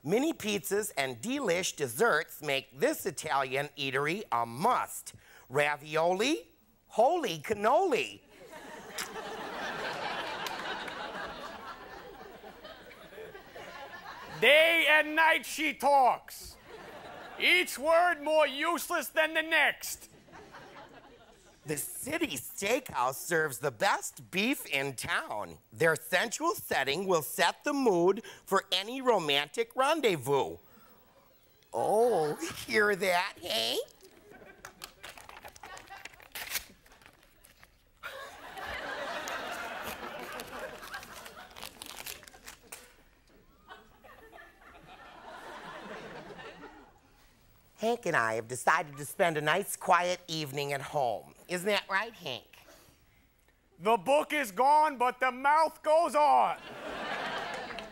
Mini pizzas and delish desserts make this Italian eatery a must. Ravioli, holy cannoli. Day and night she talks. Each word more useless than the next. The City Steakhouse serves the best beef in town. Their sensual setting will set the mood for any romantic rendezvous. Oh, hear that, Hank? Hank and I have decided to spend a nice, quiet evening at home. Isn't that right, Hank? The book is gone, but the mouth goes on.